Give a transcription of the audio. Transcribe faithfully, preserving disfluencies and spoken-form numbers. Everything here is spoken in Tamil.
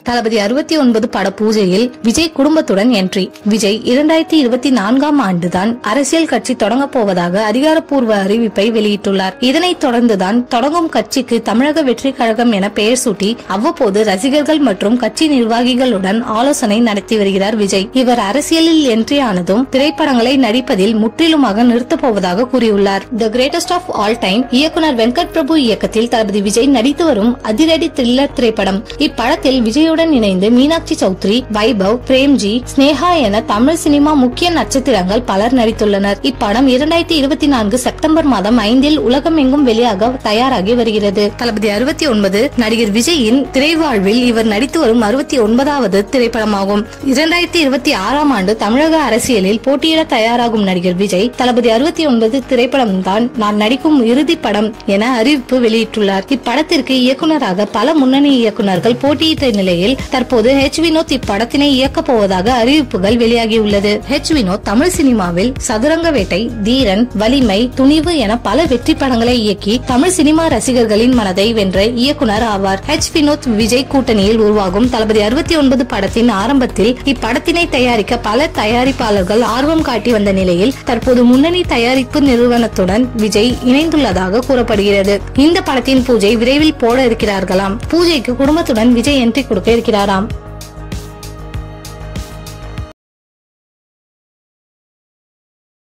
தளபதி அறுபத்தி ஒன்பது பட பூஜையில் விஜய் குடும்பத்துடன் என்ட்ரி. விஜய் இரண்டாயிரத்தி இருபத்தி நான்காம் ஆண்டுதான் அரசியல் கட்சி தொடங்க போவதாக அதிகாரப்பூர்வ அறிவிப்பை வெளியிட்டுள்ளார். இதனைத் தொடர்ந்துதான் தொடங்கும் கட்சிக்கு தமிழக வெற்றி கழகம் என பெயர் சூட்டி அவ்வப்போது ரசிகர்கள் மற்றும் கட்சி நிர்வாகிகளுடன் ஆலோசனை நடத்தி வருகிறார் விஜய். இவர் அரசியலில் என்ட்ரி ஆனதும் திரைப்படங்களை நடிப்பதில் முற்றிலுமாக நிறுத்தப் போவதாக கூறியுள்ளார். The greatest of all time இயக்குனர் வெங்கட் பிரபு இயக்கத்தில் தளபதி விஜய் நடித்து வரும் அதிரடி த்ரில்லர் திரைப்படம். இப்படத்தில் விஜயுடன் இணைந்து மீனாட்சி சௌத்ரி, வைபவ், பிரேம்ஜி, ஸ்னேகா என தமிழ் சினிமா முக்கிய நட்சத்திரங்கள் பலர் நடித்துள்ளனர். இப்படம் இரண்டாயிரத்தி இருபத்தி நான்கு செப்டம்பர் மாதம் ஐந்தில் உலகமெங்கும் வெளியாக தயாராகி வருகிறது. தளபதி அறுபத்தி ஒன்பது நடிகர் விஜயின் திரைவாழ்வில் இவர் நடித்து வரும் அறுபத்தி ஒன்பதாவது திரைப்படமாகும். இரண்டாயிரத்தி இருபத்தி ஆறாம் ஆண்டு தமிழக அரசியலில் போட்டியிட தயாராகும் நடிகர் விஜய் தளபதி அறுபத்தி ஒன்பது திரைப்படம் தான் நான் நடிக்கும் இறுதி படம் என அறிவிப்பு வெளியிட்டுள்ளார். இப்படத்திற்கு இயக்குநராக பல முன்னணி இயக்குநர்கள் போட்டியிட்ட நிலையில் தற்போது ஹெச் வினோத் இப்படத்தினை இயக்கப் போவதாக அறிவிப்புகள் வெளியாகியுள்ளது. ஹெச் வினோத் தமிழ் சினிமாவில் சதுரங்க வேட்டை, தீரன், வலிமை, துணிவு என பல வெற்றி படங்களை இயக்கி தமிழ் சினிமா ரசிகர்களின் மனதை வென்ற இயக்குனர் ஆவார். ஹெச் வினோத் விஜய் கூட்டணியில் உருவாகும் தளபதி அறுபத்தி ஒன்பது படத்தின் ஆரம்பத்தில் இப்படத்தினை தயாரிக்க பல தயாரிப்பாளர்கள் ஆர்வம் காட்டி வந்த நிலையில் தற்போது முன்னணி தயாரிப்பு நிறுவனத்துடன் விஜய் இணைந்துள்ளதாக கூறப்படுகிறது. இந்த படத்தின் பூஜை விரைவில் போட இருக்கிறார்களாம். பூஜைக்கு குடும்பத்துடன் விஜய் என்ட்ரி கொடுக்க இருக்கிறாராம்.